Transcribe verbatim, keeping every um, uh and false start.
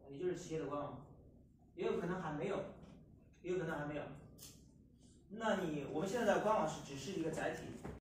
也就是企业的官网，也有可能还没有，也有可能还没有。那你我们现在的官网是只是一个载体，